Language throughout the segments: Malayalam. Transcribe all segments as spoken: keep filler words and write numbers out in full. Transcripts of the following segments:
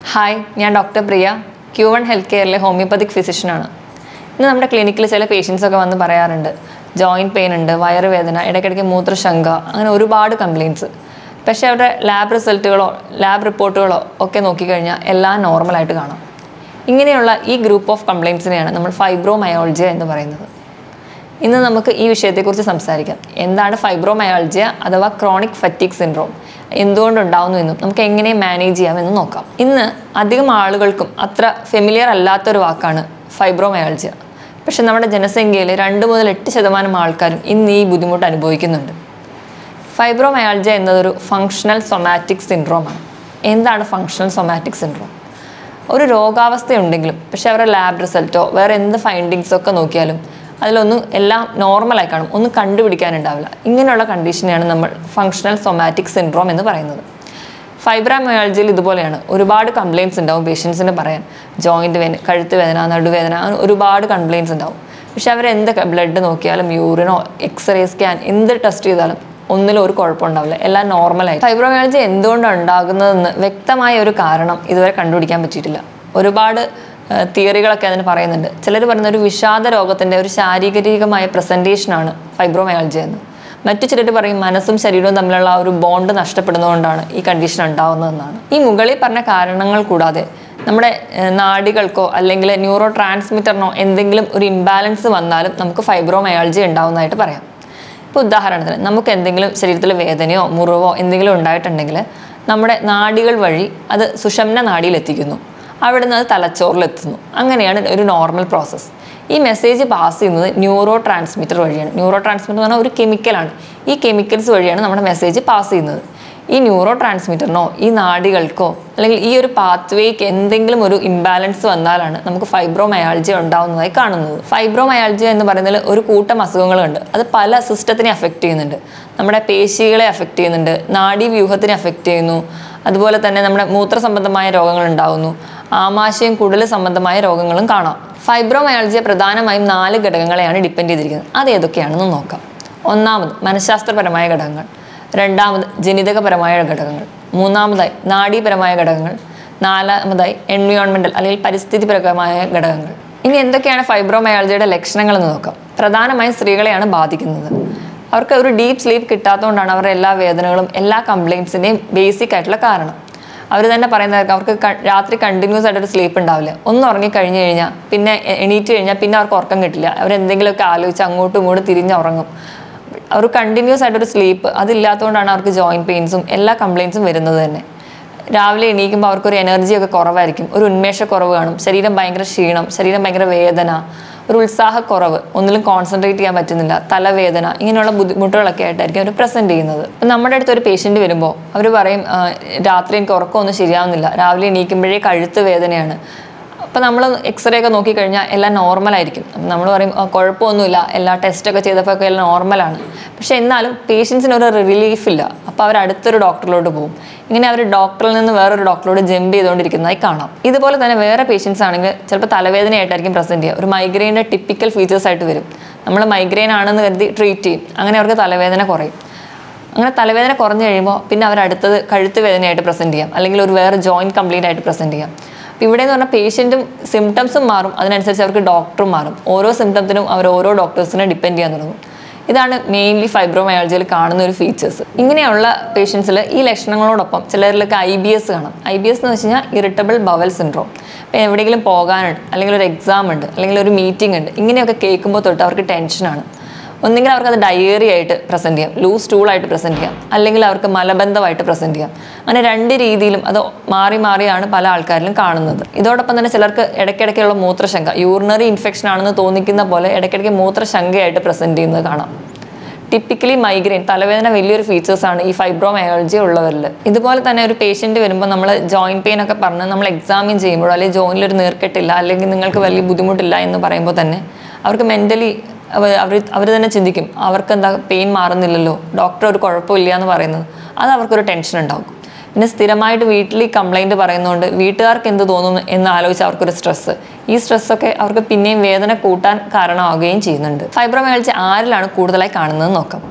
ഹായ്, ഞാൻ doctor Priya, Q one health കെയറിലെ ഹോമിയോപ്പതിക് ഫിസിഷ്യനാണ്. ഇന്ന് നമ്മുടെ ക്ലിനിക്കിൽ ചില പേഷ്യൻസൊക്കെ വന്ന് പറയാറുണ്ട്, ജോയിൻറ്റ് പെയിൻ ഉണ്ട്, വയറുവേദന, ഇടയ്ക്കിടയ്ക്ക് മൂത്രശങ്ക, അങ്ങനെ ഒരുപാട് കംപ്ലയിൻറ്റ്സ്. പക്ഷേ അവരുടെ ലാബ് റിസൾട്ടുകളോ ലാബ് റിപ്പോർട്ടുകളോ ഒക്കെ നോക്കിക്കഴിഞ്ഞാൽ എല്ലാം നോർമലായിട്ട് കാണാം. ഇങ്ങനെയുള്ള ഈ ഗ്രൂപ്പ് ഓഫ് കംപ്ലയിൻറ്റ്സിനെയാണ് നമ്മൾ ഫൈബ്രോമയോൾജിയ എന്ന് പറയുന്നത്. ഇന്ന് നമുക്ക് ഈ വിഷയത്തെക്കുറിച്ച് സംസാരിക്കാം. എന്താണ് ഫൈബ്രോമയാൾജിയ അഥവാ ക്രോണിക് ഫറ്റീഗ് സിൻഡ്രോം, എന്തുകൊണ്ടുണ്ടാവുന്നു എന്നും നമുക്ക് എങ്ങനെ മാനേജ് ചെയ്യാമെന്നും നോക്കാം. ഇന്ന് അധികം ആളുകൾക്കും അത്ര ഫെമിലിയർ അല്ലാത്തൊരു വാക്കാണ് ഫൈബ്രോമയാൾജിയ. പക്ഷെ നമ്മുടെ ജനസംഖ്യയിൽ രണ്ട് മുതൽ എട്ട് ശതമാനം ആൾക്കാരും ഇന്ന് ഈ ബുദ്ധിമുട്ട് അനുഭവിക്കുന്നുണ്ട്. ഫൈബ്രോമയാൾജിയ എന്നതൊരു ഫങ്ഷണൽ സൊമാറ്റിക് സിൻഡ്രോമാണ്. എന്താണ് ഫങ്ഷണൽ സൊമാറ്റിക് സിൻഡ്രോം? ഒരു രോഗാവസ്ഥയുണ്ടെങ്കിലും പക്ഷെ അവരുടെ ലാബ് റിസൾട്ടോ വേറെ എന്ത് ഫൈൻഡിങ്സോ ഒക്കെ നോക്കിയാലും അതിലൊന്നും എല്ലാം നോർമലായി കാണും, ഒന്നും കണ്ടുപിടിക്കാനുണ്ടാവില്ല. ഇങ്ങനെയുള്ള കണ്ടീഷനെയാണ് നമ്മൾ ഫങ്ഷണൽ സൊമാറ്റിക് സിൻഡ്രോം എന്ന് പറയുന്നത്. ഫൈബ്രോമയാൾജിയയിൽ ഇതുപോലെയാണ്. ഒരുപാട് കംപ്ലയിൻറ്റ്സ് ഉണ്ടാവും പേഷ്യൻസിന് പറയാൻ. ജോയിൻറ്റ് വേദന, കഴുത്ത് വേദന, നടുവേദന, അങ്ങനെ ഒരുപാട് കംപ്ലയിൻറ്റ്സ് ഉണ്ടാവും. പക്ഷെ അവരെന്ത് ബ്ലഡ് നോക്കിയാലും യൂറിനോ എക്സ്റേ സ്കാൻ എന്ത് ടെസ്റ്റ് ചെയ്താലും ഒന്നിലും ഒരു കുഴപ്പമുണ്ടാവില്ല, എല്ലാം നോർമലായി. ഫൈബ്രോമയാൾജിയ എന്തുകൊണ്ടാണ് ഉണ്ടാകുന്നതെന്ന് വ്യക്തമായ ഒരു കാരണം ഇതുവരെ കണ്ടുപിടിക്കാൻ പറ്റിയിട്ടില്ല. ഒരുപാട് തിയറികളൊക്കെ അതിന് പറയുന്നുണ്ട്. ചിലർ പറയുന്ന ഒരു വിഷാദ രോഗത്തിൻ്റെ ഒരു ശാരീരികമായ പ്രസൻറ്റേഷനാണ് ഫൈബ്രോമയാൾജിയ എന്ന്. മറ്റു ചിലർ പറയും മനസ്സും ശരീരവും തമ്മിലുള്ള ആ ഒരു ബോണ്ട് നഷ്ടപ്പെടുന്നതുകൊണ്ടാണ് ഈ കണ്ടീഷൻ ഉണ്ടാകുന്നതെന്നാണ്. ഈ മുകളിൽ പറഞ്ഞ കാരണങ്ങൾ കൂടാതെ നമ്മുടെ നാഡികൾക്കോ അല്ലെങ്കിൽ ന്യൂറോ ട്രാൻസ്മിറ്ററിനോ എന്തെങ്കിലും ഒരു ഇംബാലൻസ് വന്നാലും നമുക്ക് ഫൈബ്രോമയാൾജിയ ഉണ്ടാവുന്നതായിട്ട് പറയാം. ഇപ്പോൾ ഉദാഹരണത്തിന് നമുക്ക് എന്തെങ്കിലും ശരീരത്തിൽ വേദനയോ മുറിവോ എന്തെങ്കിലും ഉണ്ടായിട്ടുണ്ടെങ്കിൽ നമ്മുടെ നാഡികൾ വഴി അത് സുഷുമ്ന നാഡിയിൽ എത്തിക്കുന്നു. അവിടെ നിന്ന് അത് തലച്ചോറിലെത്തുന്നു. അങ്ങനെയാണ് ഒരു നോർമൽ പ്രോസസ്സ്. ഈ മെസ്സേജ് പാസ് ചെയ്യുന്നത് ന്യൂറോ ട്രാൻസ്മിറ്റർ വഴിയാണ്. ന്യൂറോ ട്രാൻസ്മിറ്റർ എന്ന് പറഞ്ഞാൽ ഒരു കെമിക്കലാണ്. ഈ കെമിക്കൽസ് വഴിയാണ് നമ്മുടെ മെസ്സേജ് പാസ് ചെയ്യുന്നത്. ഈ ന്യൂറോ ട്രാൻസ്മിറ്ററിനോ ഈ നാഡികൾക്കോ അല്ലെങ്കിൽ ഈ ഒരു പാത്വേക്ക് എന്തെങ്കിലും ഒരു ഇംബാലൻസ് വന്നാലാണ് നമുക്ക് ഫൈബ്രോമയാൾജിയ ഉണ്ടാവുന്നതായി കാണുന്നത്. ഫൈബ്രോമയാൾജിയ എന്ന് പറയുന്നതിൽ ഒരു കൂട്ടം അസുഖങ്ങളുണ്ട്. അത് പല സിസ്റ്റത്തിനെ അഫക്റ്റ് ചെയ്യുന്നുണ്ട്. നമ്മുടെ പേശികളെ അഫക്റ്റ് ചെയ്യുന്നുണ്ട്, നാഡീവ്യൂഹത്തിനെ അഫക്റ്റ് ചെയ്യുന്നു. അതുപോലെ തന്നെ നമ്മുടെ മൂത്ര സംബന്ധമായ രോഗങ്ങൾ ഉണ്ടാകുന്നു, ആമാശയം കുടൽ സംബന്ധമായ രോഗങ്ങളും കാണാം. ഫൈബ്രോമയാൾജിയ പ്രധാനമായും നാല് ഘടകങ്ങളെയാണ് ഡിപ്പെൻഡ് ചെയ്തിരിക്കുന്നത്. അത് ഏതൊക്കെയാണെന്ന് നോക്കാം. ഒന്നാമത് മനഃശാസ്ത്രപരമായ ഘടകങ്ങൾ, രണ്ടാമത് ജനിതകപരമായ ഘടകങ്ങൾ, മൂന്നാമതായി നാഡീപരമായ ഘടകങ്ങൾ, നാലാമതായി എൻവയോൺമെൻറ്റൽ അല്ലെങ്കിൽ പരിസ്ഥിതിപരമായ ഘടകങ്ങൾ. ഇനി എന്തൊക്കെയാണ് ഫൈബ്രോമയാൾജിയയുടെ ലക്ഷണങ്ങൾ എന്ന് നോക്കാം. പ്രധാനമായും സ്ത്രീകളെയാണ് ബാധിക്കുന്നത്. അവർക്ക് ഒരു ഡീപ്പ് സ്ലീപ്പ് കിട്ടാത്തതുകൊണ്ടാണ് അവരുടെ എല്ലാ വേദനകളും എല്ലാ കംപ്ലയിൻറ്റ്സിൻ്റെയും ബേസിക് ആയിട്ടുള്ള കാരണം. അവർ തന്നെ പറയുന്നവർക്ക് അവർക്ക് രാത്രി കണ്ടിന്യൂസ് ആയിട്ടൊരു സ്ലീപ്പ് ഉണ്ടാവില്ല. ഒന്ന് ഉറങ്ങി കഴിഞ്ഞ് കഴിഞ്ഞാൽ പിന്നെ എണീറ്റ് കഴിഞ്ഞാൽ പിന്നെ അവർക്ക് ഉറക്കം കിട്ടില്ല. അവരെന്തെങ്കിലുമൊക്കെ ആലോചിച്ച് അങ്ങോട്ടും ഇങ്ങോട്ടും തിരിഞ്ഞ് ഉറങ്ങും. അവർ കണ്ടിന്യൂസ് ആയിട്ടൊരു സ്ലീപ്പ് അതില്ലാത്തതുകൊണ്ടാണ് അവർക്ക് ജോയിൻറ്റ് പെയിൻസും എല്ലാ കംപ്ലയിൻസും വരുന്നത് തന്നെ. രാവിലെ എണീക്കുമ്പോൾ അവർക്കൊരു എനർജിയൊക്കെ കുറവായിരിക്കും, ഒരു ഉന്മേഷക്കുറവ് കാണും, ശരീരം ഭയങ്കര ക്ഷീണം, ശരീരം ഭയങ്കര വേദന, ഒരു ഉത്സാഹക്കുറവ്, ഒന്നിലും കോൺസെൻട്രേറ്റ് ചെയ്യാൻ പറ്റുന്നില്ല, തലവേദന, ഇങ്ങനെയുള്ള ബുദ്ധിമുട്ടുകളൊക്കെ ആയിട്ടായിരിക്കും അവർ പ്രസൻറ്റ് ചെയ്യുന്നത്. അപ്പം നമ്മുടെ അടുത്ത് ഒരു പേഷ്യൻറ്റ് വരുമ്പോൾ അവർ പറയും രാത്രി എനിക്ക് ഉറക്കമൊന്നും ശരിയാവുന്നില്ല, രാവിലെ എണീക്കുമ്പോഴേ കഴുത്ത് വേദനയാണ്. അപ്പോൾ നമ്മൾ എക്സ്റേ ഒക്കെ നോക്കിക്കഴിഞ്ഞാൽ എല്ലാം നോർമലായിരിക്കും. അപ്പം നമ്മൾ പറയും കുഴപ്പമൊന്നുമില്ല, എല്ലാ ടെസ്റ്റൊക്കെ ചെയ്തപ്പോൾ ഒക്കെ എല്ലാം നോർമലാണ്. പക്ഷേ എന്നാലും പേഷ്യൻസിന് ഒരു റിലീഫില്ല. അപ്പോൾ അവർ അടുത്തൊരു ഡോക്ടറിലോട്ട് പോകും. ഇങ്ങനെ അവർ ഡോക്ടറിൽ നിന്ന് വേറൊരു ഡോക്ടറോട് ജമ്പ് ചെയ്തുകൊണ്ടിരിക്കുന്നതായി കാണാം. ഇതുപോലെ തന്നെ വേറെ പേഷ്യൻസ് ആണെങ്കിൽ ചിലപ്പോൾ തലവേദനയായിട്ടായിരിക്കും പ്രസൻറ്റ് ചെയ്യുക. ഒരു മൈഗ്രെയിൻ്റെ ടിപ്പിക്കൽ ഫീച്ചേഴ്സ് ആയിട്ട് വരും. നമ്മൾ മൈഗ്രെയിൻ ആണെന്ന് കരുതി ട്രീറ്റ് ചെയ്യും. അങ്ങനെ അവർക്ക് തലവേദന കുറയും. അങ്ങനെ തലവേദന കുറഞ്ഞു കഴിയുമ്പോൾ പിന്നെ അവർ അടുത്തത് കഴുത്ത് വേദനയായിട്ട് പ്രസൻറ്റ് ചെയ്യാം, അല്ലെങ്കിൽ ഒരു വേറെ ജോയിൻറ്റ് കംപ്ലയിൻ്റ് ആയിട്ട് പ്രസൻറ്റ് ചെയ്യാം. അപ്പോൾ ഇവിടെ എന്ന് പറഞ്ഞാൽ പേഷ്യൻറ്റും സിംറ്റംസും മാറും, അതിനനുസരിച്ച് അവർക്ക് ഡോക്ടറും മാറും. ഓരോ സിംറ്റംസിനും അവർ ഓരോ ഡോക്ടേഴ്സിനെ ഡിപ്പെൻഡ് ചെയ്യാൻ തുടങ്ങും. ഇതാണ് മെയിൻലി ഫൈബ്രോമയാൾജിയയിൽ കാണുന്ന ഒരു ഫീച്ചേഴ്സ്. ഇങ്ങനെയുള്ള പേഷ്യൻസിൽ ഈ ലക്ഷണങ്ങളോടൊപ്പം ചിലരിലൊക്കെ ഐ ബി എസ് കാണാം. ഐ ബി എസ് എന്ന് വെച്ച് കഴിഞ്ഞാൽ ഇറിറ്റബിൾ ബവൽ സിൻഡ്രോം. ഇപ്പോൾ എവിടെയെങ്കിലും പോകാനുണ്ട്, അല്ലെങ്കിൽ ഒരു എക്സാം ഉണ്ട്, അല്ലെങ്കിൽ ഒരു മീറ്റിംഗ് ഉണ്ട്, ഇങ്ങനെയൊക്കെ കേൾക്കുമ്പോൾ തൊട്ട് അവർക്ക് ടെൻഷനാണ്. ഒന്നെങ്കിൽ അവർക്കത് ഡയറി ആയിട്ട് പ്രസൻറ്റ് ചെയ്യാം, ലൂസ് സ്റ്റൂളായിട്ട് പ്രസൻറ്റ് ചെയ്യാം, അല്ലെങ്കിൽ അവർക്ക് മലബന്ധമായിട്ട് പ്രസൻറ്റ് ചെയ്യാം. അങ്ങനെ രണ്ട് രീതിയിലും അത് മാറി മാറിയാണ് പല ആൾക്കാരിലും കാണുന്നത്. ഇതോടൊപ്പം തന്നെ ചിലർക്ക് ഇടയ്ക്കിടയ്ക്കുള്ള മൂത്രശങ്ക, യൂറിനറി ഇൻഫെക്ഷൻ ആണെന്ന് തോന്നിക്കുന്ന പോലെ ഇടയ്ക്കിടയ്ക്ക് മൂത്രശങ്കയായിട്ട് പ്രസൻറ്റ് ചെയ്യുന്നത് കാണാം. ടിപ്പിക്കലി മൈഗ്രെയിൻ, തലവേദന വലിയൊരു ഫീച്ചേഴ്സാണ് ഈ ഫൈബ്രോമയാൾജിയ ഉള്ളവരിൽ. ഇതുപോലെ തന്നെ ഒരു പേഷ്യൻറ്റ് വരുമ്പോൾ നമ്മൾ ജോയിൻറ്റ് പെയിൻ ഒക്കെ പറഞ്ഞ് നമ്മൾ എക്സാമിൻ ചെയ്യുമ്പോഴോ അല്ലെങ്കിൽ ജോയിനിലൊരു നീർക്കെട്ടില്ല അല്ലെങ്കിൽ നിങ്ങൾക്ക് വലിയ ബുദ്ധിമുട്ടില്ല എന്ന് പറയുമ്പോൾ തന്നെ അവർക്ക് മെൻ്റലി അവർ അവർ തന്നെ ചിന്തിക്കും, അവർക്ക് എന്താ പെയിൻ മാറുന്നില്ലല്ലോ, ഡോക്ടർ ഒരു കുഴപ്പമില്ല എന്ന് പറയുന്നത്. അത് അവർക്കൊരു ടെൻഷൻ ഉണ്ടാകും. പിന്നെ സ്ഥിരമായിട്ട് വീട്ടിൽ ഈ കംപ്ലയിൻറ്റ് പറയുന്നതുകൊണ്ട് വീട്ടുകാർക്ക് എന്ത് തോന്നുന്നു എന്ന് ആലോചിച്ച് അവർക്കൊരു സ്ട്രെസ്സ്, ഈ സ്ട്രെസ്സൊക്കെ അവർക്ക് പിന്നെയും വേദന കൂട്ടാൻ കാരണമാവുകയും ചെയ്യുന്നുണ്ട്. ഫൈബ്രോമയാൾജിയ ആരിലാണ് കൂടുതലായി കാണുന്നതെന്ന് നോക്കാം.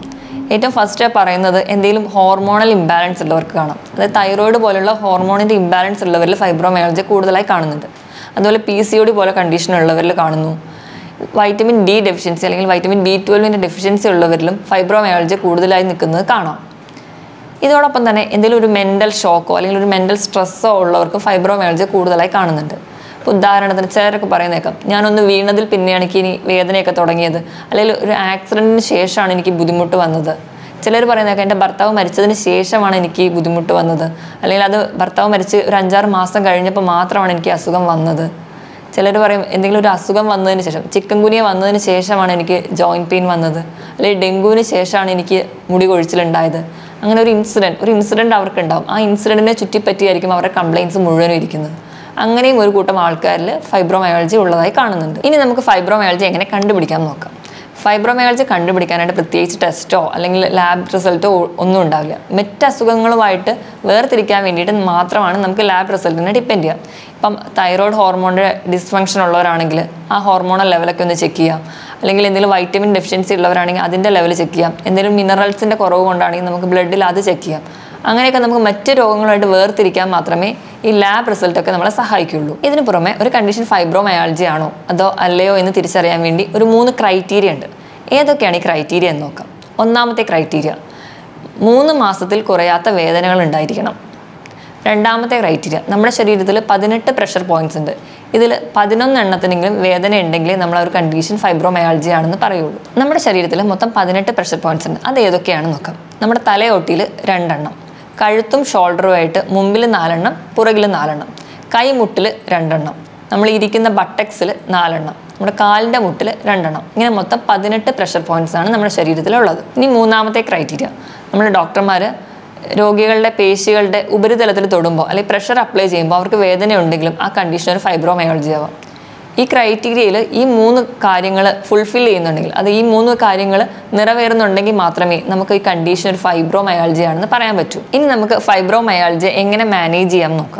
ഏറ്റവും ഫസ്റ്റ് പറയുന്നത് എന്തെങ്കിലും ഹോർമോണൽ ഇംബാലൻസ് ഉള്ളവർക്ക് കാണാം. അതായത് തൈറോയിഡ് പോലുള്ള ഹോർമോണിൻ്റെ ഇംബാലൻസ് ഉള്ളവരിൽ ഫൈബ്രോമയാൾജിയ കൂടുതലായി കാണുന്നുണ്ട്. അതുപോലെ പി സി ഒ ഡി പോലെ കണ്ടീഷൻ ഉള്ളവരിൽ കാണുന്നു. വൈറ്റമിൻ ഡി ഡെഫിഷ്യൻസി അല്ലെങ്കിൽ വൈറ്റമിൻ ബി ട്വൽവിൻ്റെ ഡെഫിഷ്യൻസി ഉള്ളവരിലും ഫൈബ്രോമയാൾജിയ കൂടുതലായി നിൽക്കുന്നത് കാണാം. ഇതോടൊപ്പം തന്നെ എന്തെങ്കിലും ഒരു മെൻ്റൽ ഷോക്കോ അല്ലെങ്കിൽ ഒരു മെൻ്റൽ സ്ട്രെസ്സോ ഉള്ളവർക്ക് ഫൈബ്രോമയാൾജിയ കൂടുതലായി കാണുന്നുണ്ട്. ഇപ്പോൾ ഉദാഹരണത്തിന് ചിലരൊക്കെ പറയുന്നേക്കാം, ഞാനൊന്ന് വീണതിൽ പിന്നെയാണ് എനിക്ക് ഇനി വേദനയൊക്കെ തുടങ്ങിയത്, അല്ലെങ്കിൽ ഒരു ആക്സിഡൻറ്റിന് ശേഷമാണ് എനിക്ക് ബുദ്ധിമുട്ട് വന്നത്. ചിലർ പറയുന്നേക്കാം എൻ്റെ ഭർത്താവ് മരിച്ചതിന് ശേഷമാണ് എനിക്ക് ബുദ്ധിമുട്ട് വന്നത്, അല്ലെങ്കിൽ അത് ഭർത്താവ് മരിച്ച് ഒരു അഞ്ചാറ് മാസം കഴിഞ്ഞപ്പോൾ മാത്രമാണ് എനിക്ക് അസുഖം വന്നത്. ചിലർ പറയും എന്തെങ്കിലും ഒരു അസുഖം വന്നതിന് ശേഷം, ചിക്കൻ ഗുനിയ വന്നതിന് ശേഷമാണ് എനിക്ക് ജോയിൻറ്റ് പെയിൻ വന്നത്, അല്ലെങ്കിൽ ഡെങ്കുവിന് ശേഷമാണ് എനിക്ക് മുടി കൊഴിച്ചിലുണ്ടായത്. അങ്ങനെ ഒരു ഇൻസിഡൻറ്റ് ഒരു ഇൻസിഡൻറ്റ് അവർക്ക് ഉണ്ടാവും. ആ ഇൻസിഡൻറ്റിനെ ചുറ്റിപ്പറ്റിയായിരിക്കും അവരുടെ കംപ്ലയിൻസ് മുഴുവനും ഇരിക്കുന്നത്. അങ്ങനെയും ഒരു കൂട്ടം ആൾക്കാരിൽ ഫൈബ്രോമയാൾജിയ ഉള്ളതായി കാണുന്നുണ്ട്. ഇനി നമുക്ക് ഫൈബ്രോമയാൾജിയ എങ്ങനെ കണ്ടുപിടിക്കാൻ നോക്കാം. ഫൈബ്രോമയാൾജിയ കണ്ടുപിടിക്കാനായിട്ട് പ്രത്യേകിച്ച് ടെസ്റ്റോ അല്ലെങ്കിൽ ലാബ് റിസൾട്ടോ ഒന്നും ഉണ്ടാവില്ല. മറ്റ് അസുഖങ്ങളുമായിട്ട് വേർതിരിക്കാൻ വേണ്ടിയിട്ട് മാത്രമാണ് നമുക്ക് ലാബ് റിസൾട്ടിനെ ഡിപ്പെൻഡ് ചെയ്യാം. ഇപ്പം തൈറോയ്ഡ് ഹോർമോണിൻ്റെ ഡിസ്ഫങ്ഷൻ ഉള്ളവരാണെങ്കിൽ ആ ഹോർമോണൽ ലെവലൊക്കെ ഒന്ന് ചെക്ക് ചെയ്യാം. അല്ലെങ്കിൽ എന്തെങ്കിലും വൈറ്റമിൻ ഡെഫിഷ്യൻസി ഉള്ളവരാണെങ്കിൽ അതിൻ്റെ ലെവൽ ചെക്ക് ചെയ്യാം. എന്തെങ്കിലും മിനറൽസിൻ്റെ കുറവ് കൊണ്ടാണെങ്കിൽ നമുക്ക് ബ്ലഡിൽ അത് ചെക്ക് ചെയ്യാം. അങ്ങനെയൊക്കെ നമുക്ക് മറ്റ് രോഗങ്ങളുമായിട്ട് വേർതിരിക്കാൻ മാത്രമേ ഈ ലാബ് റിസൾട്ടൊക്കെ നമ്മളെ സഹായിക്കുകയുള്ളൂ. ഇതിന് പുറമെ ഒരു കണ്ടീഷൻ ഫൈബ്രോമയാൾജിയ ആണോ അതോ അല്ലയോ എന്ന് തിരിച്ചറിയാൻ വേണ്ടി ഒരു മൂന്ന് ക്രൈറ്റീരിയ ഉണ്ട്. ഏതൊക്കെയാണ് ഈ ക്രൈറ്റീരിയ എന്ന് നോക്കാം. ഒന്നാമത്തെ ക്രൈറ്റീരിയ, മൂന്ന് മാസത്തിൽ കുറയാത്ത വേദനകൾ ഉണ്ടായിരിക്കണം. രണ്ടാമത്തെ ക്രൈറ്റീരിയ, നമ്മുടെ ശരീരത്തിൽ പതിനെട്ട് പ്രഷർ പോയിന്റ്സ് ഉണ്ട്. ഇതിൽ പതിനൊന്ന് എണ്ണത്തിനെങ്കിലും വേദന ഉണ്ടെങ്കിലേ നമ്മൾ ആ ഒരു കണ്ടീഷൻ ഫൈബ്രോമയാൾജിയ ആണെന്ന് പറയുള്ളൂ. നമ്മുടെ ശരീരത്തിൽ മൊത്തം പതിനെട്ട് പ്രഷർ പോയിന്റ്സ് ഉണ്ട്. അത് ഏതൊക്കെയാണെന്ന് നോക്കാം. നമ്മുടെ തലയോട്ടിയിൽ രണ്ടെണ്ണം, കഴുത്തും ഷോൾഡറുമായിട്ട് മുമ്പിൽ നാലെണ്ണം, പുറകിൽ നാലെണ്ണം, കൈമുട്ടിൽ രണ്ടെണ്ണം, നമ്മൾ ഇരിക്കുന്ന ബട്ടക്സിൽ നാലെണ്ണം, നമ്മുടെ കാലിൻ്റെ മുട്ടിൽ രണ്ടെണ്ണം. ഇങ്ങനെ മൊത്തം പതിനെട്ട് പ്രഷർ പോയിന്റ്സ് ആണ് നമ്മുടെ ശരീരത്തിലുള്ളത്. ഇനി മൂന്നാമത്തെ ക്രൈറ്റീരിയ, നമ്മുടെ ഡോക്ടർമാർ രോഗികളുടെ പേശികളുടെ ഉപരിതലത്തിൽ തൊടുമ്പോൾ അല്ലെങ്കിൽ പ്രഷർ അപ്ലൈ ചെയ്യുമ്പോൾ അവർക്ക് വേദന ഉണ്ടെങ്കിലും ആ കണ്ടീഷൻ ഒരു ഫൈബ്രോമയാൾജിയ ആവാം. ഈ ക്രൈറ്റീരിയയിൽ ഈ മൂന്ന് കാര്യങ്ങൾ ഫുൾഫിൽ ചെയ്യുന്നുണ്ടെങ്കിൽ, അത് ഈ മൂന്ന് കാര്യങ്ങൾ നിറവേറുന്നുണ്ടെങ്കിൽ മാത്രമേ നമുക്ക് ഈ കണ്ടീഷൻ ഒരു ഫൈബ്രോമയാൾജിയ ആണെന്ന് പറയാൻ പറ്റൂ. ഇനി നമുക്ക് ഫൈബ്രോമയാൾജിയ എങ്ങനെ മാനേജ് ചെയ്യാം നോക്കാം.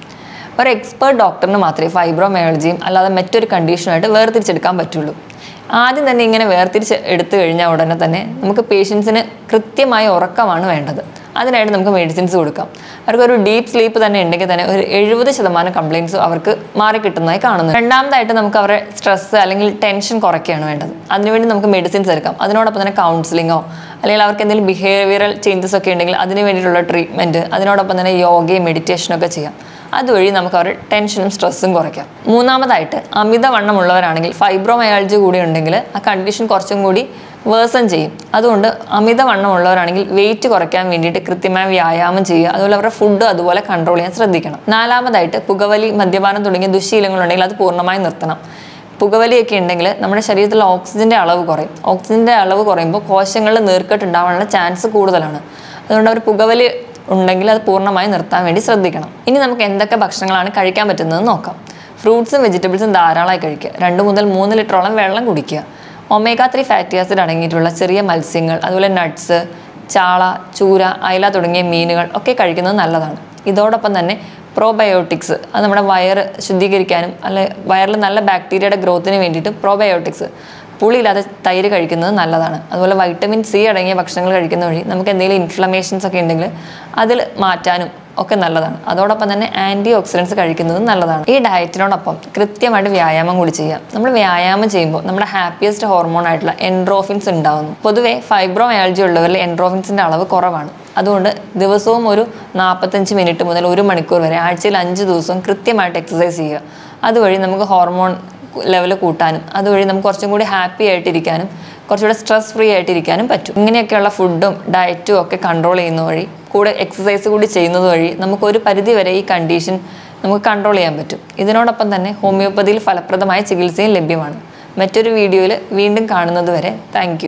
ഒരു എക്സ്പേർട്ട് ഡോക്ടറിന് മാത്രമേ ഫൈബ്രോമയാൾജിയും അല്ലാതെ മറ്റൊരു കണ്ടീഷനുമായിട്ട് വേർതിരിച്ചെടുക്കാൻ പറ്റുള്ളൂ. ആദ്യം തന്നെ ഇങ്ങനെ വേർതിരിച്ച് എടുത്തു കഴിഞ്ഞാൽ ഉടനെ തന്നെ നമുക്ക് പേഷ്യൻസിന് കൃത്യമായ ഉറക്കമാണ് വേണ്ടത്. അതിനായിട്ട് നമുക്ക് മെഡിസിൻസ് കൊടുക്കാം. അവർക്കൊരു ഡീപ്പ് സ്ലീപ്പ് തന്നെ ഉണ്ടെങ്കിൽ തന്നെ ഒരു എഴുപത് ശതമാനം കംപ്ലയിൻസ് അവർക്ക് മാറിക്കിട്ടുന്നതായി കാണുന്നു. രണ്ടാമതായിട്ട് നമുക്ക് അവരുടെ സ്ട്രെസ് അല്ലെങ്കിൽ ടെൻഷൻ കുറയ്ക്കുകയാണ് വേണ്ടത്. അതിനുവേണ്ടി നമുക്ക് മെഡിസിൻസ് എടുക്കാം. അതിനോടൊപ്പം തന്നെ കൗൺസിലിങ്ങോ അല്ലെങ്കിൽ അവർക്ക് എന്തെങ്കിലും ബിഹേവിയറൽ ചേഞ്ചസ് ഒക്കെ ഉണ്ടെങ്കിൽ അതിന് വേണ്ടിയിട്ടുള്ള ട്രീറ്റ്മെൻറ്റ്, അതിനോടൊപ്പം തന്നെ യോഗയും മെഡിറ്റേഷനൊക്കെ ചെയ്യാം. അതുവഴി നമുക്ക് അവരുടെ ടെൻഷനും സ്ട്രെസ്സും കുറയ്ക്കാം. മൂന്നാമതായിട്ട് അമിതവണ്ണമുള്ളവരാണെങ്കിൽ ഫൈബ്രോമയാൾജിയ കൂടി ഉണ്ടെങ്കിൽ ആ കണ്ടീഷൻ കുറച്ചും കൂടി വേഴ്സൺ ചെയ്യും. അതുകൊണ്ട് അമിതവണ്ണമുള്ളവരാണെങ്കിൽ വെയിറ്റ് കുറയ്ക്കാൻ വേണ്ടിയിട്ട് കൃത്യമായ വ്യായാമം ചെയ്യുക. അതുപോലെ അവരുടെ ഫുഡ് അതുപോലെ കൺട്രോൾ ചെയ്യാൻ ശ്രദ്ധിക്കണം. നാലാമതായിട്ട് പുകവലി, മദ്യപാനം തുടങ്ങിയ ദുശ്ശീലങ്ങളുണ്ടെങ്കിൽ അത് പൂർണ്ണമായി നിർത്തണം. പുകവലിയൊക്കെ ഉണ്ടെങ്കിൽ നമ്മുടെ ശരീരത്തിൽ ഓക്സിജൻ്റെ അളവ് കുറയും. ഓക്സിജൻ്റെ അളവ് കുറയുമ്പോൾ കോശങ്ങളിൽ നീർക്കെട്ടുണ്ടാവാനുള്ള ചാൻസ് കൂടുതലാണ്. അതുകൊണ്ട് അവർ പുകവലി ഉണ്ടെങ്കിൽ അത് പൂർണ്ണമായി നിർത്താൻ വേണ്ടി ശ്രദ്ധിക്കണം. ഇനി നമുക്ക് എന്തൊക്കെ ഭക്ഷണങ്ങളാണ് കഴിക്കാൻ പറ്റുന്നത് നോക്കാം. ഫ്രൂട്ട്സും വെജിറ്റബിൾസും ധാരാളമായി കഴിക്കുക. രണ്ട് മുതൽ മൂന്ന് ലിറ്ററോളം വെള്ളം കുടിക്കുക. ഒമേഗ ത്രീ ഫാറ്റി ആസിഡ് അടങ്ങിയിട്ടുള്ള ചെറിയ മത്സ്യങ്ങൾ, അതുപോലെ നട്ട്സ്, ചാള, ചൂര, അയല തുടങ്ങിയ മീനുകൾ ഒക്കെ കഴിക്കുന്നത് നല്ലതാണ്. ഇതോടൊപ്പം തന്നെ പ്രോബയോട്ടിക്സ്, അത് നമ്മുടെ വയറ് ശുദ്ധീകരിക്കാനും അല്ലെ വയറിൽ നല്ല ബാക്ടീരിയയുടെ ഗ്രോത്തിന് വേണ്ടിയിട്ട് പ്രോബയോട്ടിക്സ്, പുളിയില്ലാതെ തൈര് കഴിക്കുന്നത് നല്ലതാണ്. അതുപോലെ വൈറ്റമിൻ സി അടങ്ങിയ ഭക്ഷണങ്ങൾ കഴിക്കുന്ന വഴി നമുക്ക് എന്തെങ്കിലും ഇൻഫ്ലമേഷൻസ് ഒക്കെ ഉണ്ടെങ്കിൽ അതിൽ മാറ്റാനും ഒക്കെ നല്ലതാണ്. അതോടൊപ്പം തന്നെ ആൻറ്റി ഓക്സിഡൻസ് കഴിക്കുന്നതും നല്ലതാണ്. ഈ ഡയറ്റിനോടൊപ്പം കൃത്യമായിട്ട് വ്യായാമം കൂടി ചെയ്യാം. നമ്മൾ വ്യായാമം ചെയ്യുമ്പോൾ നമ്മുടെ ഹാപ്പിയസ്റ്റ് ഹോർമോൺ ആയിട്ടുള്ള എൻഡ്രോഫിൻസ് ഉണ്ടാകുന്നു. പൊതുവെ ഫൈബ്രോമയാൾജിയ ഉള്ളവരിൽ എൻഡ്രോഫിൻസിൻ്റെ അളവ് കുറവാണ്. അതുകൊണ്ട് ദിവസവും ഒരു നാൽപ്പത്തഞ്ച് മിനിറ്റ് മുതൽ ഒരു മണിക്കൂർ വരെ ആഴ്ചയിൽ അഞ്ച് ദിവസവും കൃത്യമായിട്ട് എക്സസൈസ് ചെയ്യുക. അതുവഴി നമുക്ക് ഹോർമോൺ ലെവൽ കൂട്ടാനും അതുവഴി നമുക്ക് കുറച്ചും കൂടി ഹാപ്പി ആയിട്ടിരിക്കാനും കുറച്ചുകൂടെ സ്ട്രെസ് ഫ്രീ ആയിട്ടിരിക്കാനും പറ്റും. ഇങ്ങനെയൊക്കെയുള്ള ഫുഡും ഡയറ്റും ഒക്കെ കൺട്രോൾ ചെയ്യുന്ന വഴി കൂടെ എക്സസൈസ് കൂടി ചെയ്യുന്നത് വഴി നമുക്കൊരു പരിധി വരെ ഈ കണ്ടീഷൻ നമുക്ക് കൺട്രോൾ ചെയ്യാൻ പറ്റും. ഇതിനോടൊപ്പം തന്നെ ഹോമിയോപ്പതിയിൽ ഫലപ്രദമായ ചികിത്സയും ലഭ്യമാണ്. മറ്റൊരു വീഡിയോയിൽ വീണ്ടും കാണുന്നത് വരെ താങ്ക് യു.